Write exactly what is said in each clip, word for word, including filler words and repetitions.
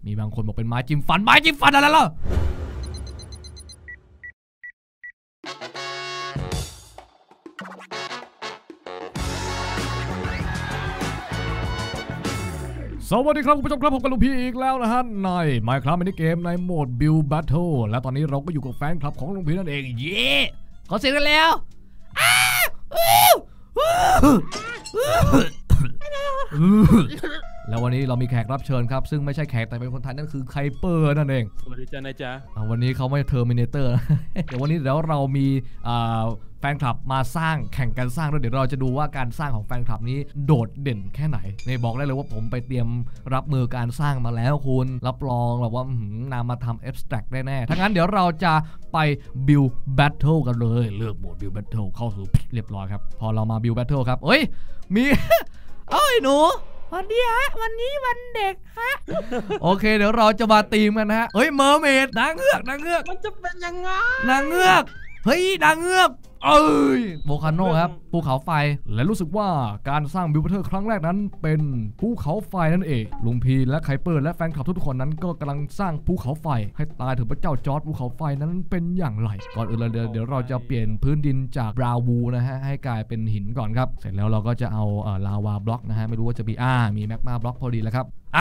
มีบางคนบอกเป็นไม้จิ้มฟันไม้จิ้มฟันอะไรล่ะสวัสดีครับคุณผู้ชมครับผมกับลุงพีอีกแล้วนะฮะใน Minecraft มินิเกมในโหมด Build Battle และตอนนี้เราก็อยู่กับแฟนคลับของลุงพีนั่นเองเย้ขอเสียงกันแล้วแล้ววันนี้เรามีแขกรับเชิญครับซึ่งไม่ใช่แขกแต่เป็นคนไทยนั่นคือไคเปอร์นั่นเองสวัสดีจ้านายจ๊ะวันนี้เขาไม่เทอร์มินเตอร์เดี๋ยววันนี้เดี๋ยวเรามีแฟนคลับมาสร้างแข่งกันสร้างด้วยเดี๋ยวเราจะดูว่าการสร้างของแฟนคลับนี้โดดเด่นแค่ไหนในบอกได้เลยว่าผมไปเตรียมรับมือการสร้างมาแล้วคุณรับรองแบบว่านำมาทำ abstract แน่ๆถ้างั้นเดี๋ยวเราจะไป build battle กันเลยเลือกโหมด build battle เข้าสู่เรียบร้อยครับพอเรามา build battle ครับเอ้ยมีเอ้ยหนูวันนี้ฮะวันนี้วันเด็กฮะโอเคเดี๋ยวเราจะมาตีมกันนะฮะเฮ้ยเมอร์เมดนางเงือกนางเงือกมันจะเป็นยังไงนางเงือกเฮ้ยนางเงือกเอ้ยโวคาโนครับภูเขาไฟและรู้สึกว่าการสร้างบิลเทอร์ครั้งแรกนั้นเป็นภูเขาไฟนั่นเองลุงพีและไคเปอร์และแฟนคลับทุกคนนั้นก็กำลังสร้างภูเขาไฟให้ตายถึงพระเจ้าจอร์จภูเขาไฟนั้นเป็นอย่างไรก่อนอื่นเลยเดี๋ยวเราจะเปลี่ยนพื้นดินจากบราววูนะฮะให้กลายเป็นหินก่อนครับเสร็จแล้วเราก็จะเอาลาวาบล็อกนะฮะไม่รู้ว่าจะมีอ่ามีแมกมาบล็อกพอดีแล้วครับอ่ะ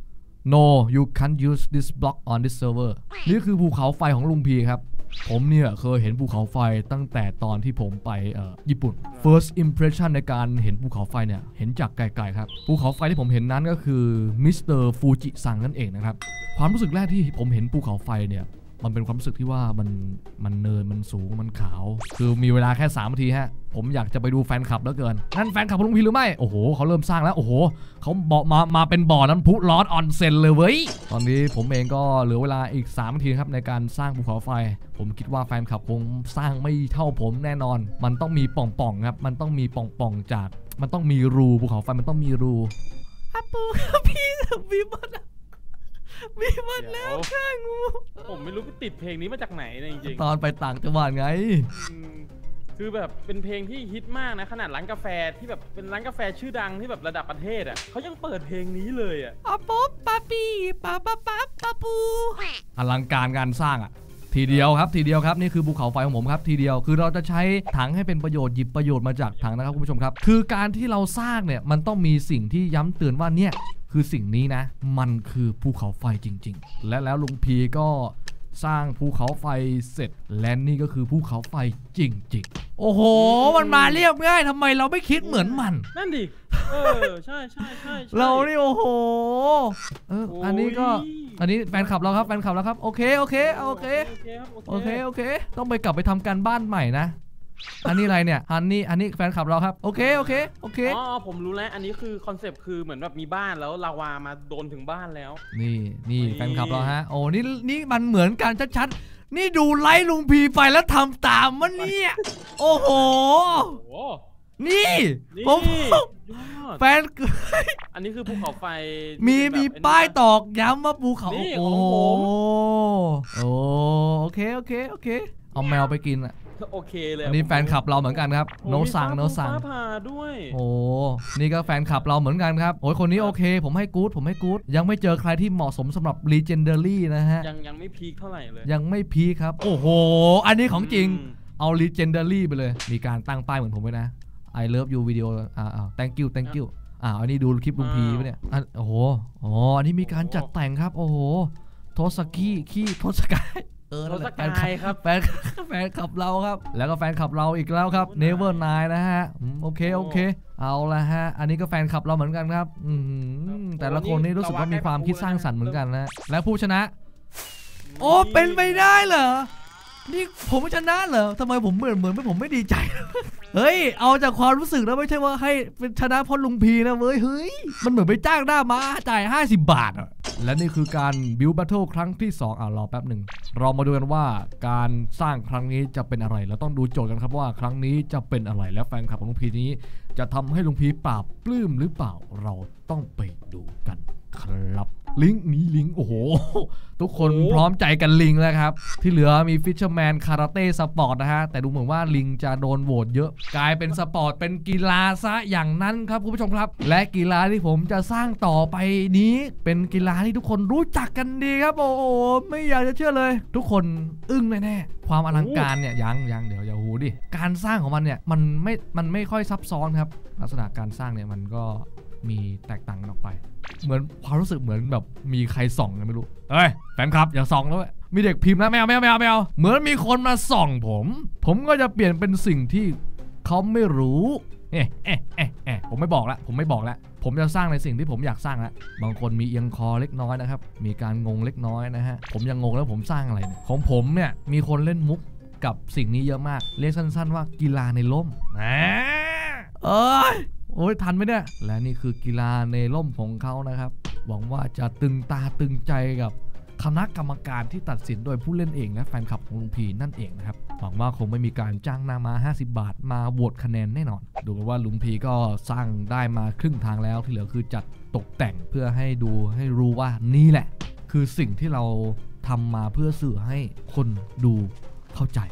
no you can't use this block on this server นี่คือภูเขาไฟของลุงพีครับผมเนี่ยเคยเห็นภูเขาไฟตั้งแต่ตอนที่ผมไปญี่ปุ่น first impression ในการเห็นภูเขาไฟเนี่ยเห็นจากไกลๆครับภูเขาไฟที่ผมเห็นนั้นก็คือมิสเตอร์ฟูจิซังนั่นเองนะครับความรู้สึกแรกที่ผมเห็นภูเขาไฟเนี่ยมันเป็นความรู้สึกที่ว่ามันมันเนินมันสูงมันขาวคือมีเวลาแค่สามนาทีฮะผมอยากจะไปดูแฟนคลับแล้วเกินนั่นแฟนคลับลุงพีหรือไม่โอ้โหเขาเริ่มสร้างแล้วโอ้โหเขาบอกมามาเป็นบ่อน้ำพุร้อนออนเซ็นเลยเว้ยตอนนี้ผมเองก็เหลือเวลาอีกสามนาทีครับในการสร้างภูเขาไฟผมคิดว่าแฟนคลับคงสร้างไม่เท่าผมแน่นอนมันต้องมีป่องๆครับมันต้องมีป่องๆจากมันต้องมีรูภูเขาไฟมันต้องมีรูอะปูพี่พี่มันมีมันแล้วข้างูผมไม่รู้ไปติดเพลงนี้มาจากไหนนะจริงๆตอนไปต่างจังหวัดไงคือแบบเป็นเพลงที่ฮิตมากนะขนาดร้านกาแฟที่แบบเป็นร้านกาแฟชื่อดังที่แบบระดับประเทศอ่ะเขายังเปิดเพลงนี้เลยอ่ะป๊อปป๊อปป๊าปีป๊าป๊าป๊าป๊าปูอลังการงานสร้างอ่ะทีเดียวครับทีเดียวครับนี่คือภูเขาไฟของผมครับทีเดียวคือเราจะใช้ถังให้เป็นประโยชน์หยิบประโยชน์มาจากถังนะครับคุณผู้ชมครับคือการที่เราสร้างเนี่ยมันต้องมีสิ่งที่ย้ำเตือนว่าเนี่ยคือสิ่งนี้นะมันคือภูเขาไฟจริงๆและแล้วลุงพีก็สร้างภูเขาไฟเสร็จและนี่ก็คือภูเขาไฟจริงๆโอ้โหมันมาเรียบง่ายทำไมเราไม่คิดเหมือนมันนั่นดิเออใช่ใช่ใช่เรานี่โอ้โหเอออันนี้ก็อันนี้แฟนคลับเราครับแฟนคลับเราครับโอเคโอเคโอเคโอเคโอเคต้องไปกลับไปทำการบ้านใหม่นะอันนี้อะไรเนี่ยอันนี้อันนี้แฟนคลับเราครับโอเคโอเคโอเคอ๋อผมรู้แล้วอันนี้คือคอนเซปต์คือเหมือนแบบมีบ้านแล้วลาวามาโดนถึงบ้านแล้วนี่นี่แฟนคลับเราฮะโอ้นี่นี่มันเหมือนกันชัดๆนี่ดูไลฟ์ลุงพีไปแล้วทำตามมันเนี่ยโอ้โหนี่ผมแฟนอันนี้คือภูเขาไฟมีมีป้ายตอกย้ำว่าภูเขาโอ้โอ้โอเคโอเคโอเคเอาแมวไปกินอ่ะโอเคเลยอันนี้แฟนคลับเราเหมือนกันครับโนซังโนซังผ่าด้วยโอ้นี่ก็แฟนคลับเราเหมือนกันครับโอ้ยคนนี้โอเคผมให้กู๊ดผมให้กู๊ดยังไม่เจอใครที่เหมาะสมสำหรับ Legendary นะฮะยังยังไม่พีคเท่าไหร่เลยยังไม่พีคครับโอ้โหอันนี้ของจริงเอา Legendary ไปเลยมีการตั้งป้ายเหมือนผมไว้นะ I love you วิดีโออ่าอ่า thank you thank you อ่าอันนี้ดูคลิปลุงพีไปเนี่ยโอ้โหอ๋ออันนี้มีการจัดแต่งครับโอ้โหโทสกี้ขี้โทสกายเออแฟนครับแฟนแฟนขับเราครับแล้วก็แฟนขับเราอีกแล้วครับ Never Nine นะฮะโอเคโอเคเอาละฮะอันนี้ก็แฟนขับเราเหมือนกันครับอืมแต่ละคนนี่รู้สึกว่ามีความคิดสร้างสรรค์เหมือนกันนะและผู้ชนะโอ้เป็นไปได้เหรอนี่ผมชนะเหรอทำไมผมเหมือนเหมือนไม่ผมไม่ดีใจเฮ้ยเอาจากความรู้สึกแล้วไม่ใช่ว่าให้เป็นชนะเพราะลุงพีนะเว้ยเฮ้ยมันเหมือนไปจ้างหน้ามาจ่ายห้าสิบบาทอ่ะและนี่คือการ Build Battle ครั้งที่สองอ่ะรอแป๊บหนึ่งเรามาดูกันว่าการสร้างครั้งนี้จะเป็นอะไรเราต้องดูโจทย์กันครับว่าครั้งนี้จะเป็นอะไรและแฟนคลับของลุงพีนี้จะทำให้ลุงพีปราบปลื้มหรือเปล่าเราต้องไปดูกันครับลิงก์นี้ลิงก์โอ้โหทุกคนพร้อมใจกันลิงแล้วครับที่เหลือมีฟิชเชอร์แมนคาราเต้สปอร์ตนะฮะแต่ดูเหมือนว่าลิงจะโดนโหวตเยอะกลายเป็นสปอร์ตเป็นกีฬาซะอย่างนั้นครับคุณผู้ชมครับและกีฬาที่ผมจะสร้างต่อไปนี้เป็นกีฬาที่ทุกคนรู้จักกันดีครับโอ้โหไม่อยากจะเชื่อเลยทุกคนอึ้งแน่ๆความอลังการเนี่ยยังยังเดี๋ยวอย่าหูดิการสร้างของมันเนี่ยมันไม่มันไม่ค่อยซับซ้อนครับลักษณะการสร้างเนี่ยมันก็มีแตกต่างกันออกไปเหมือนความรู้สึกเหมือนแบบมีใครส่องกันไม่รู้เฮ้ยแฟนคลับอย่าส่องแล้วมีเด็กพิมพ์นะแมวแมวแมวแมวเหมือนมีคนมาส่องผมผมก็จะเปลี่ยนเป็นสิ่งที่เขาไม่รู้เอ๊ะเอ๊ะเอ๊ะเอ๊ะผมไม่บอกละผมไม่บอกละผมจะสร้างในสิ่งที่ผมอยากสร้างละบางคนมีเอียงคอเล็กน้อยนะครับมีการงงเล็กน้อยนะฮะผมยังงงแล้วผมสร้างอะไรเนี่ยของผมเนี่ยมีคนเล่นมุกกับสิ่งนี้เยอะมากเรียกสั้นๆว่ากีฬาในร่มนะเอ้ยโอ้ยทันไหมเนี่ยและนี่คือกีฬาในร่มของเขานะครับหวังว่าจะตึงตาตึงใจกับคณะกรรมการที่ตัดสินโดยผู้เล่นเองและแฟนคลับของลุงพีนั่นเองนะครับหวังว่าคงไม่มีการจ้างหน้ามาห้าสิบบาทมาโหวตคะแนนแน่นอนดูกันว่าลุงพีก็สร้างได้มาครึ่งทางแล้วที่เหลือคือจัดตกแต่งเพื่อให้ดูให้รู้ว่านี่แหละคือสิ่งที่เราทำมาเพื่อสื่อให้คนดูเข้าใจ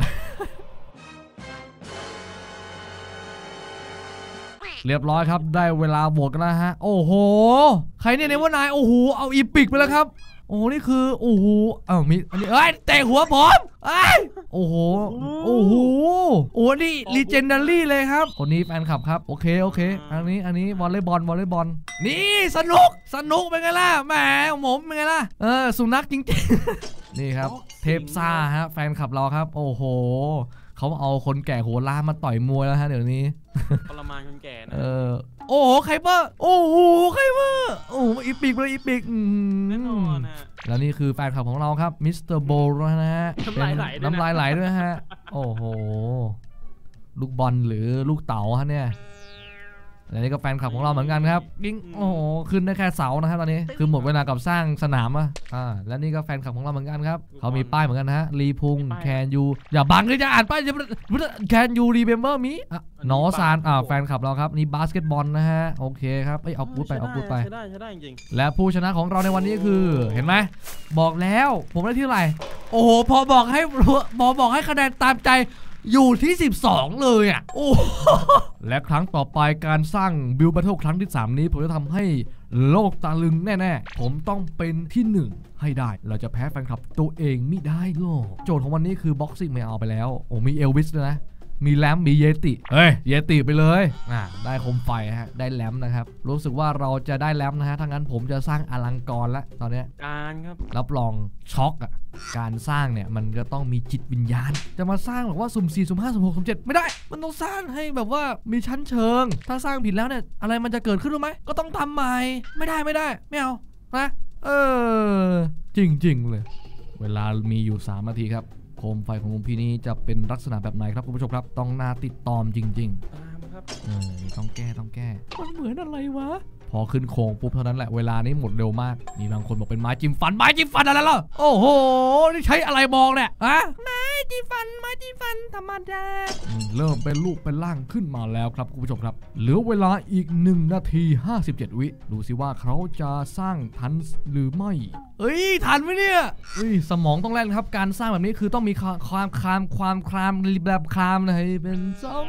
เรียบร้อยครับได้เวลาโหวตกันแล้วฮะโอ้โหใครเนี่ยในว่านายโอ้โหเอาอีปิกไปแล้วครับโอ้โหนี่คือโอ้โหเอ้ามีอันนี้เอ้ยเตะหัวผมเอ้ยโอ้โหโอ้โหโอ้นี่ลีเจนดารี่เลยครับคนนี้แฟนคลับครับโอเคโอเคอันนี้อันนี้วอลเลย์บอลวอลเลย์บอลนี่สนุกสนุกเป็นไงล่ะแหมผมเป็นไงล่ะเออสุนัขจริงๆนี่ครับเทพซ่าฮะแฟนคลับเราครับโอ้โหเขาเอาคนแก่หัวล้านมาต่อยมวยแล้วฮะเดี๋ยวนี้ทรมานคนแก่นะเออโอ้โหไคเปอร์โอ้โหไคเปอร์โอ้โหอีปิกเลยอีปิกแน่นอนฮะแล้วนี่คือแฟนคลับของเราครับมิสเตอร์โบลนะฮะน้ำลายไหลน้ำลายไหลด้วยฮะโอ้โหลูกบอลหรือลูกเต๋าฮะเนี่ยและนี่ก็แฟนคลับของเราเหมือนกันครับยิ่งโอ้โหขึ้นได้แค่เสานะครับตอนนี้คือหมดเวลากับสร้างสนามอ่ะอ่าและนี่ก็แฟนคลับของเราเหมือนกันครับเขามีป้ายเหมือนกันนะฮะรีพุงแคนยูอย่าบังเลยจะอ่านป้ายจะแคนยูรีเมมเบอร์มีนอซานอ่าแฟนคลับเราครับนี่บาสเกตบอลนะฮะโอเคครับเอากูดไปเอากูดไปใช่ได้ใช่ได้จริงและผู้ชนะของเราในวันนี้คือเห็นไหมบอกแล้วผมได้ที่เท่าไหร่โอ้โหพอบอกให้พอบอกให้คะแนนตามใจอยู่ที่สิบสองเลยอ่ะโอ้และครั้งต่อไปการสร้างบิลด์แบทเทิลครั้งที่สามนี้ผมจะทำให้โลกตะลึงแน่ๆผมต้องเป็นที่หนึ่งให้ได้เราจะแพ้แฟนคลับตัวเองไม่ได้หรอกโจทย์ของวันนี้คือบ็อกซิ่งไม่เอาไปแล้วโอ้มีเอลวิสด้วยนะมีแลมมีเยติเฮ้ยเยติไปเลยอ่าได้โคมไฟฮะได้แลมนะครับรู้สึกว่าเราจะได้แลมนะฮะถ้างั้นผมจะสร้างอลังกรแล้วตอนนี้การครับรับรองช็อกอ่ะการสร้างเนี่ยมันก็ต้องมีจิตวิญญาณจะมาสร้างแบบว่าสุ่มสี่สุ่มห้าสุ่มหกสุ่มเจ็ดไม่ได้มันต้องสร้างให้แบบว่ามีชั้นเชิงถ้าสร้างผิดแล้วเนี่ยอะไรมันจะเกิดขึ้นรู้ไหมก็ต้องทำใหม่ไม่ได้ไม่ได้ไม่เอานะเออจริงๆเลยเวลามีอยู่สามนาทีครับโคมไฟของลุงพี่นี้จะเป็นลักษณะแบบไหนครับคุณผู้ชมครับต้องน่าติดตามจริงๆตามครับเออต้องแก้ต้องแก้มันเหมือนอะไรวะพอขึ้นโค้งปุ๊บเท่านั้นแหละเวลานี้หมดเร็วมากมีบางคนบอกเป็นไม้จิ้มฟันไม้จิ้มฟันอะไรล่ะโอ้โหนี่ใช้อะไรมองเนี่ยฮะไม้จิ้มฟันไม้จิ้มฟันธรรมดาเริ่มเป็นรูปเป็นร่างขึ้นมาแล้วครับคุณผู้ชมครับเหลือเวลาอีกหนึ่งนาทีห้าสิบเจ็ดวิดูสิว่าเขาจะสร้างทันหรือไม่เอ้ยทันไหมเนี่ยเอ้ยสมองต้องแล่นครับการสร้างแบบนี้คือต้องมีความคลามความคลามแบบคลามนะให้เป็นสอง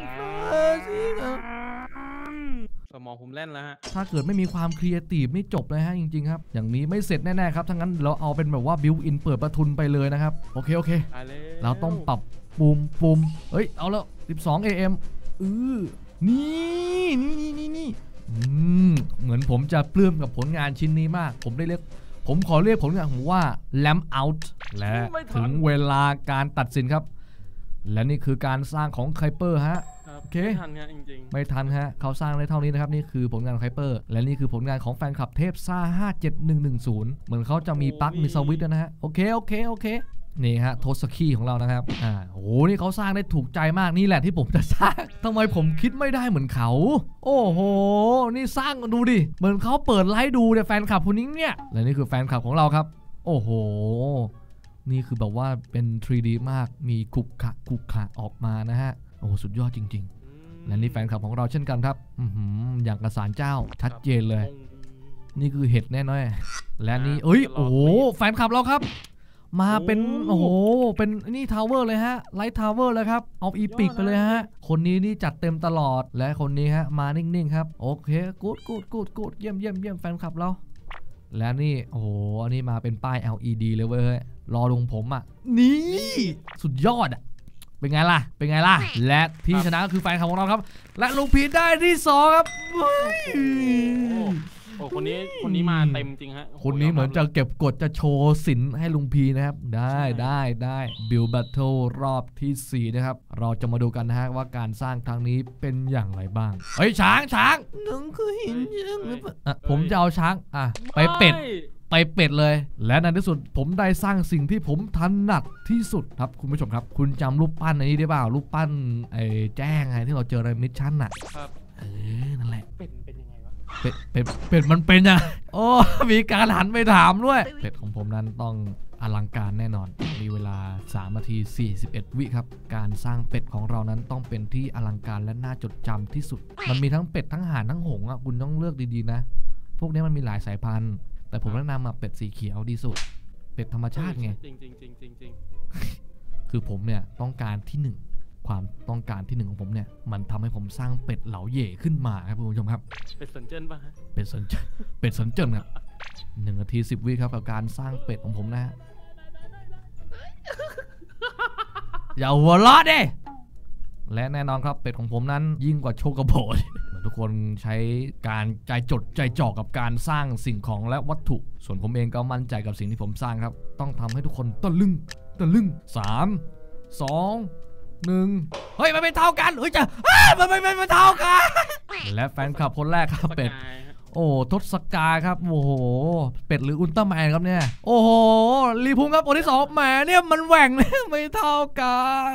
สมองผมเล่นแล้วฮะถ้าเกิดไม่มีความครีเอทีฟไม่จบเลยฮะจริงๆครับอย่างนี้ไม่เสร็จแน่ๆครับทั้งนั้นเราเอาเป็นแบบว่าบิวอินเปิดประทุนไปเลยนะครับโอเคโอเคเราต้องปรับปุ่มปุ่มเฮ้ยเอาแล้ว สิบสอง เอ เอ็ม เออนี่นี่นี่นี่นี่อืมเหมือนผมจะปลื้มกับผลงานชิ้นนี้มากผมได้เรียกผมขอเรียกผลงานผมว่า Lamp Out และถึงเวลาการตัดสินครับและนี่คือการสร้างของไคเปอร์ฮะโอเคไม่ทันฮะจริงๆไม่ทันฮะเขาสร้างได้เท่านี้นะครับนี่คือผลงานของไคเปอร์และนี่คือผลงานของแฟนคลับเทพซ่าห้าเจ็ดหนึ่งหนึ่งศูนย์เหมือนเขาจะมีปลั๊กมีสวิตช์นะฮะโอเคโอเคโอเคนี่ฮะโทสกี้ของเรานะครับอ่าโอ้โหนี่เขาสร้างได้ถูกใจมากนี่แหละที่ผมจะสร้างทำไมผมคิดไม่ได้เหมือนเขาโอ้โหนี่สร้างดูดิเหมือนเขาเปิดไลฟ์ดูเนี่ยแฟนคลับคนนี้เนี่ยและนี่คือแฟนคลับของเราครับโอ้โหนี่คือแบบว่าเป็น ทรี ดี มากมีกุกขะกุกขะออกมานะฮะโอ้สุดยอดจริงๆและนี่แฟนคลับของเราเช่นกันครับอืออย่างกระสานเจ้าชัดเจนเลยนี่คือเห็ดแน่นอนและนี่เอ้ยโอ้โหแฟนคลับเราครับมาเป็นโอ้โหเป็นนี่ทาวเวอร์เลยฮะไลท์ทาวเวอร์เลยครับเอาอีพิกไปเลยฮะคนนี้นี่จัดเต็มตลอดและคนนี้ฮะมานิ่งๆครับโอเคกูดกูดกูดกูดเยี่ยมเยี่ยมเยี่ยมแฟนคลับเราและนี่โอ้โหอันนี้มาเป็นป้าย แอล อี ดี เลยเว้ยรอลุงผมอ่ะนี่สุดยอดอ่ะเป็นไงล่ะเป็นไงล่ะและที่ชนะก็คือแฟนคลับของเราครับและลุงพีได้ที่สองครับโอ้คนนี้คนนี้มาเต็มจริงฮะคนนี้เหมือนจะเก็บกดจะโชว์ศิลป์ให้ลุงพีนะครับได้ได้ได้บิลแบทเทิลรอบที่สี่นะครับเราจะมาดูกันนะฮะว่าการสร้างครั้งนี้เป็นอย่างไรบ้างเฮ้ยช้างช้างนึงคือหินยังผมจะเอาช้างอ่ะไปเป็ดไปเป็ดเลยและในที่สุดผมได้สร้างสิ่งที่ผมถนัดที่สุดครับคุณผู้ชมครับคุณจำรูปปั้นอันนี้ได้เปล่ารูปปั้นไอ้แจ้งไงที่เราเจอในมิชชั่นน่ะเออนั่นแหละเป็ดเป็นยังไงวะเป็ดเป็ดเป็ดมันเป็นยังโอ้มีการหันไปถามด้วยเป็ดของผมนั้นต้องอลังการแน่นอนมีเวลาสามนาทีสี่สิบเอ็ดวิครับการสร้างเป็ดของเรานั้นต้องเป็นที่อลังการและน่าจดจำที่สุดมันมีทั้งเป็ดทั้งห่านทั้งหงส์อ่ะคุณต้องเลือกดีๆนะพวกนี้มันมีหลายสายพันธุ์แต่ผมแนะนำอ่ะเป็ดสีเขียวดีสุดเป็ดธรรมชาติไงจริงจริงจริงจริงจริงคือผมเนี่ยต้องการที่หนึ่งความต้องการที่หนึ่งของผมเนี่ยมันทำให้ผมสร้างเป็ดเหลาเย่ขึ้นมาครับคุณผู้ชมครับเป็ดสนเจิ้นป่ะฮะเป็ดสนเจิ้นเป็ดสนเจิ้นครับหนึ่งนาทีสิบวิครับกับการสร้างเป็ดของผมนะฮะอย่าหัวเราะดิและแน่นอนครับเป็ดของผมนั้นยิ่งกว่าโชกโบดทุกคนใช้การใจจดใจจ่อกับการสร้างสิ่งของและวัตถุส่วนผมเองก็มั่นใจกับสิ่งที่ผมสร้างครับต้องทำให้ทุกคนตะลึงตะลึงสามสองหนึ่งเฮ้ยมันเป็นเท่ากันเฮ้ยจะมันไม่เป็นเท่ากันและแฟนคลับคนแรกครับเป็ดโอ้ทศกาครับโอ้โหเป็ดหรืออุลตร้าแมนครับเนี่ยโอ้โหรีพุงครับคนที่สองแหมเนี่ยมันแหว่งไม่เท่ากัน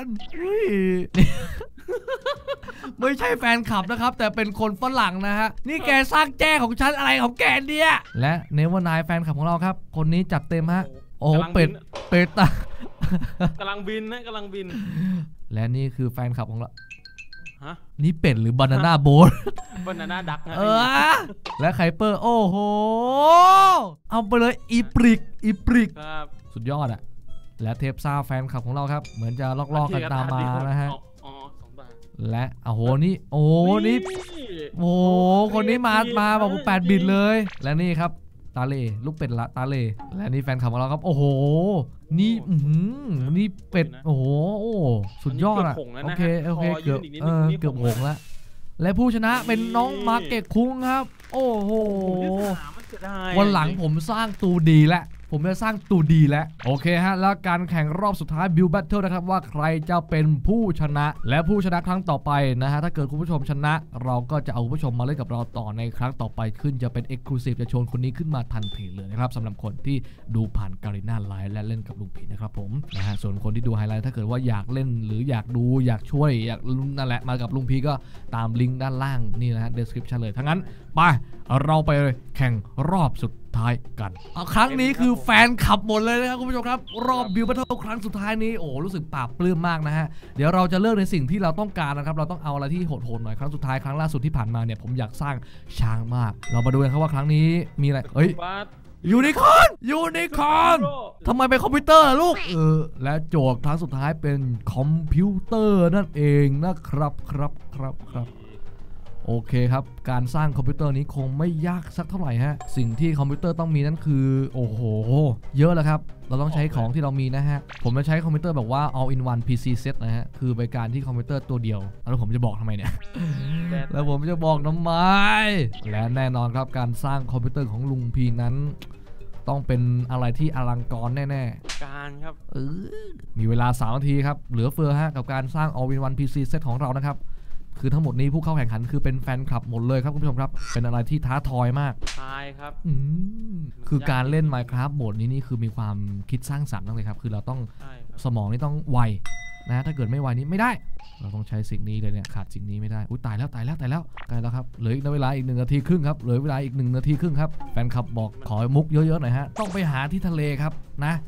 ไม่ใช่แฟนคลับนะครับแต่เป็นคนฝรั่งนะฮะนี่แกสร้างแจ้ของฉันอะไรของแกเนี่ยและเนเวอร์ไนท์แฟนคลับของเราครับคนนี้จัดเต็มฮะโอ้เป็ดเป็ดตากำลังบินนะกำลังบินและนี่คือแฟนคลับของเราฮะนี่เป็ดหรือบานาน่าโบ๊ทบานาน่าดักนะเออและไคเปอร์โอ้โหเอาไปเลยอีปริกอีปริกสุดยอดอะและเทปซ่าแฟนคลับของเราครับเหมือนจะลอกๆกันตามมานะฮะและโอ้โหนี่โอ้โหนี่โอ้โหคนนี้มามาแบบแปดบิตเลยและนี่ครับตาเล่ลูกเป็ดละตาเล่และนี่แฟนคลับของเราครับโอ้โหนี่อืมนี่เป็ดโอ้โหสุดยอดอ่ะโอเคโอเคเกือบเออเกือบหงแล้วและผู้ชนะเป็นน้องมาร์เก็ตคุ้งครับโอ้โหวันหลังผมสร้างตูดีแล้วผมจะสร้างตูดีแล้วโอเคฮะแล้วการแข่งรอบสุดท้ายบิลแบทเทิลนะครับว่าใครจะเป็นผู้ชนะและผู้ชนะครั้งต่อไปนะฮะถ้าเกิดคุณผู้ชมชนะเราก็จะเอาผู้ชมมาเล่นกับเราต่อในครั้งต่อไปขึ้นจะเป็น Exclusive จะชวนคนนี้ขึ้นมาทันทีเลยนะครับสำหรับคนที่ดูผ่านการีน่าไลฟ์และเล่นกับลุงพีนะครับผมนะฮะส่วนคนที่ดูไฮไลท์ถ้าเกิดว่าอยากเล่นหรืออยากดูอยากช่วยอยากนั่นแหละมากับลุงพีก็ตามลิงก์ด้านล่างนี่นะฮะ description เลยทั้งนั้นไปเราไปแข่งรอบสุดท้ายกันครั้งนี้คือแฟนขับหมดเลยนะครับคุณผู้ชมครับรอบบิลแบทเทิลครั้งสุดท้ายนี้โอ้รู้สึกปราบปลื้มมากนะฮะเดี๋ยวเราจะเลือกในสิ่งที่เราต้องการนะครับเราต้องเอาอะไรที่โหดๆหน่อยครั้งสุดท้ายครั้งล่าสุดที่ผ่านมาเนี่ยผมอยากสร้างช้างมากเรามาดูกันครับว่าครั้งนี้มีอะไรเอ้ยยูนิคอร์นยูนิคอร์นทำไมเป็นคอมพิวเตอร์ลูกเออและโจทย์ครั้งสุดท้ายเป็นคอมพิวเตอร์นั่นเองนะครับครับครับครับโอเคครับการสร้างคอมพิวเตอร์นี้คงไม่ยากสักเท่าไหร่ฮะสิ่งที่คอมพิวเตอร์ต้องมีนั่นคือโอ้โหเยอะแล้วครับเราต้องใช้ของที่เรามีนะฮะผมจะใช้คอมพิวเตอร์แบบว่า all in one พี ซี set นะฮะคือเป็นการที่คอมพิวเตอร์ตัวเดียวแล้วผมจะบอกทำไมเนี่ย แล้วผมจะบอกทำไมและแน่นอนครับการสร้างคอมพิวเตอร์ของลุงพีนั้นต้องเป็นอะไรที่อลังการแน่ๆการครับเออมีเวลาสามนาทีครับเหลือเฟือฮะกับการสร้าง all in one พี ซี set ของเรานะครับคือทั้งหมดนี้ผู้เข้าแข่งขันคือเป็นแฟนคลับหมดเลยครับคุณผู้ชมครับเป็นอะไรที่ท้าทายมากทายครับคือการเล่น Minecraft โหมดนี้นี่คือมีความคิดสร้างสรรค์เลยครับคือเราต้องสมองนี่ต้องไวนะถ้าเกิดไม่ไวนี้ไม่ได้เราต้องใช้สิ่งนี้เลยเนี่ยขาดสิ่งนี้ไม่ได้อุ้ยตายแล้วตายแล้วตายแล้วตายแล้วครับเหลืออีกเวลาอีกหนึ่งนาทีครึ่งครับเหลือเวลาอีกหนึ่งนาทีครึ่งครับแฟนคลับบอกขอมุกเยอะๆหน่อยฮะต้องไปหาที่ทะเลครับนะ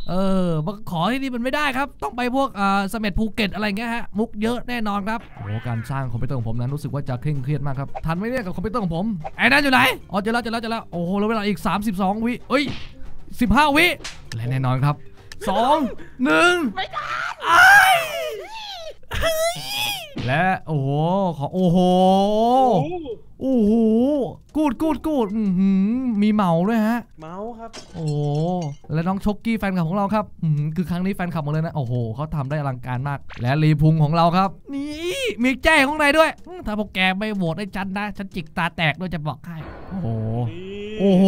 เออมาขอที่นี่มันไม่ได้ครับต้องไปพวกอ่าเสม็ดภูเก็ตอะไรเงี้ยฮะมุกเยอะแน่นอนครับโอ้การสร้างคอมพิวเตอร์ของผมนั้นรู้สึกว่าจะเคร่งเครียดมากครับทันไหมเนี่ยกับคอมพิวเตอร์ของผมไอ้นั่นอยู่ไหนอ๋อเจอแล้วเจอแล้วเจอแล้วโอ้โหแล้วเวลาอีกสามสิบสองวิเอ้ยสิบห้าวิและแน่นอนครับสองหนึ่งไม่ได้และโอ้โหขอโอ้โหโอ้โหกูดกูดกูดมีเมาด้วยฮะเมาครับโอ้และน้องช็อกกี้แฟนคลับของเราครับคือครั้งนี้แฟนคลับหมดเลยนะโอ้โหเขาทำได้อลังการมากและรีพุงของเราครับนี่มีแจ้งข้างในด้วยถ้าพวกแกไม่โหวตให้ฉันนะฉันจิกตาแตกด้วยจะบอกให้โอ้โหโอ้โห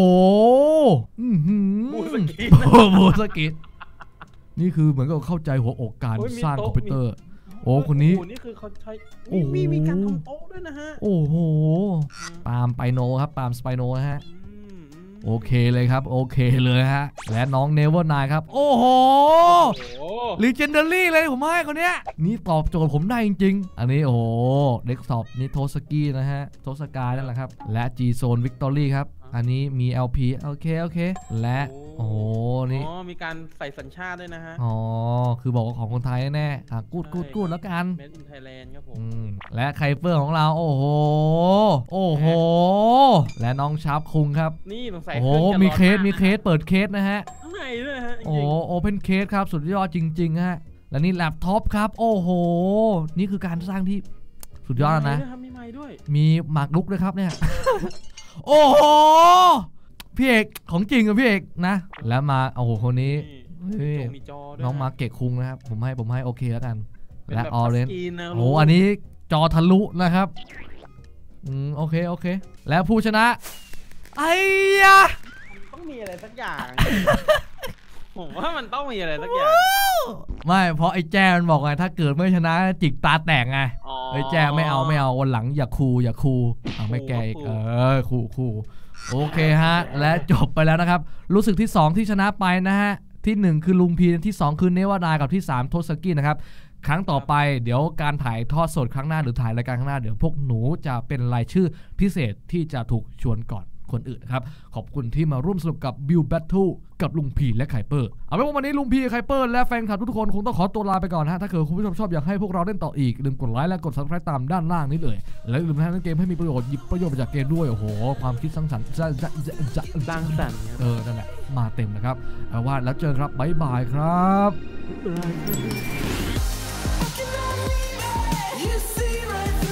บูสกิทบูสกิทนี่คือเหมือนกับเข้าใจหัวอกการสร้างคอมพิวเตอร์โอ้คนนี้นี่คือเขาใช้มีมีการทำโต๊ะด้วยนะฮะโอ้โหปาล์มไปโนครับปาล์มสไปโนนะฮะโอเคเลยครับโอเคเลยฮะและน้องเนเวอร์นายครับโอ้โหลีเจนเดอรี่เลยผมให้คนเนี้ยนี่ตอบโจทย์ผมได้จริงๆอันนี้โอ้โหเด็กสอบนี่โทสกี้นะฮะโทสกายนั่นแหละครับและ G Zone Victory ครับอันนี้มี แอล พี โอเคโอเคและโอ้โหนี่อ๋อมีการใส่สัญชาติด้วยนะฮะอ๋อคือบอกว่าของคนไทยแน่อ่ะกูดกูดกูดแล้วกัน Made in Thailand ครับผมและไคเปอร์ของเราโอ้โหโอ้โหและน้องชาร์ปคุงครับนี่สงสัยโอ้โหมีเคสมีเคสเปิดเคสนะฮะข้างในด้วยฮะโอ้โอเพนเคสครับสุดยอดจริงๆฮะและนี่แล็ปท็อปครับโอ้โหนี่คือการสร้างที่สุดยอดนะมีไม้ด้วยมีหมากรุกด้วยครับเนี่ยโอ้โหพี่เอกของจริงอะพี่เอกนะแล้วมาโอ้โหคนนี้น้องมาเกะคุงนะครับผมให้ผมให้โอเคแล้วกันและออเรนจ์โอ้อันนี้จอทะลุนะครับอืมโอเคโอเคแล้วผู้ชนะไอ้ยะต้องมีอะไรสักอย่างผมว่ามันต้องมีอะไรสักอย่างไม่เพราะไอ้แจ้มันบอกไงถ้าเกิดไม่ชนะจิกตาแตกไงไอ้แจ้ไม่เอาไม่เอาวันหลังอย่าคูอย่าคูเอาไม่แกอีกเออคูคูโอเคฮะและจบไปแล้วนะครับรู้สึกที่สองที่ชนะไปนะฮะที่หนึ่งคือลุงพีที่สองคือเนวาดากับที่สามโทสกี้นะครับครั้งต่อไปเดี๋ยวการถ่ายทอดสดครั้งหน้าหรือถ่ายรายการข้างหน้าเดี๋ยวพวกหนูจะเป็นรายชื่อพิเศษที่จะถูกชวนก่อนคนอื่นนะครับขอบคุณที่มาร่วมสนุกกับบิลแบทเทิลกับลุงพีและไคเปอร์เอาเป็นว่าวันนี้ลุงพีไคเปอร์และแฟนคลับทุกคนคงต้องขอตัวลาไปก่อนฮะถ้าเกิดคุณผู้ชมชอบอยากให้พวกเราเล่นต่ออีกลืมกดไลค์และกด ซับสไครบ์ ตามด้านล่างนี้เลยและลืมทำให้เกมให้มีประโยชน์หยิบประโยชน์มาจากเกมด้วยโอ้โหความคิดสร้างสรรค์จะจะจะสร้างสรรค์เออนั่นแหละมาเต็มนะครับเอาว่าแล้วเจอครับบ๊ายบายครับYou see right